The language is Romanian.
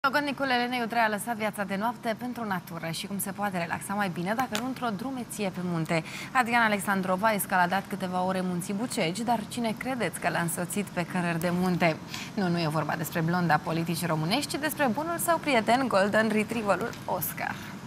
Logodnicul Elenei Udrea a lăsat viața de noapte pentru natură și cum se poate relaxa mai bine dacă nu într-o drumeție pe munte. Adriana Alexandrova a escaladat câteva ore munții Bucegi, dar cine credeți că l-a însoțit pe cărări de munte? Nu e vorba despre blonda politicii românești, ci despre bunul său prieten Golden Retrieverul Oscar.